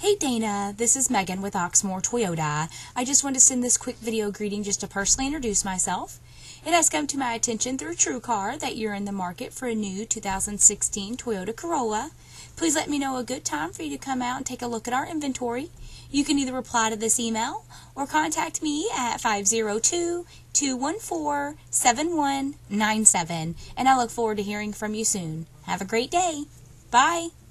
Hey Dana, this is Megan with Oxmoor Toyota. I just want to send this quick video greeting just to personally introduce myself. It has come to my attention through TrueCar that you're in the market for a new 2016 Toyota Corolla. Please let me know a good time for you to come out and take a look at our inventory. You can either reply to this email or contact me at 502-214-7197, and I look forward to hearing from you soon. Have a great day. Bye.